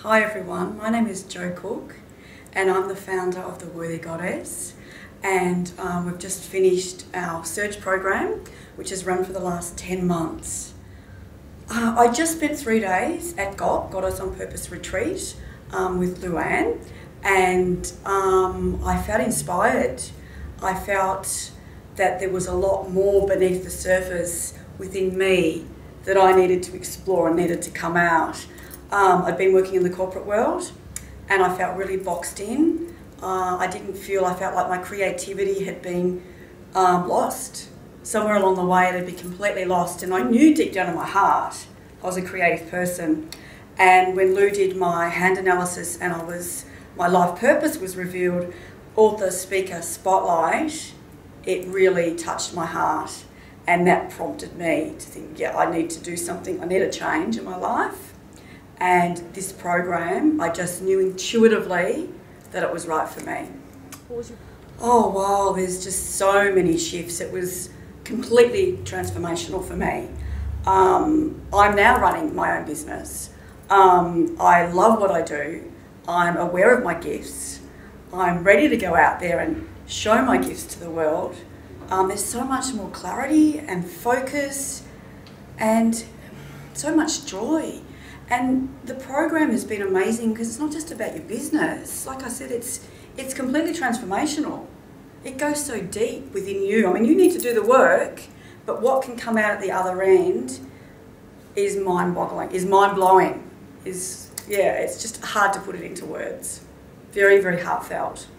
Hi everyone, my name is Jo Cook and I'm the founder of The Worthy Goddess, and we've just finished our Surge program which has run for the last 10 months. I just spent 3 days at GOP, Goddess on Purpose Retreat, with Luann, and I felt inspired. I felt that there was a lot more beneath the surface within me that I needed to explore and needed to come out. I'd been working in the corporate world and I felt really boxed in. I felt like my creativity had been lost. Somewhere along the way it had been completely lost, and I knew deep down in my heart I was a creative person. And when Lou did my hand analysis and my life purpose was revealed, author, speaker, spotlight, it really touched my heart. And that prompted me to think, yeah, I need to do something, I need a change in my life. And this program, I just knew intuitively that it was right for me. What was your... Oh wow, there's just so many shifts. It was completely transformational for me. I'm now running my own business. I love what I do. I'm aware of my gifts. I'm ready to go out there and show my gifts to the world. There's so much more clarity and focus and so much joy. And the program has been amazing because it's not just about your business. Like I said, it's completely transformational. It goes so deep within you. I mean, you need to do the work, but what can come out at the other end is mind-boggling, is mind-blowing. It's just hard to put it into words. Very, very heartfelt.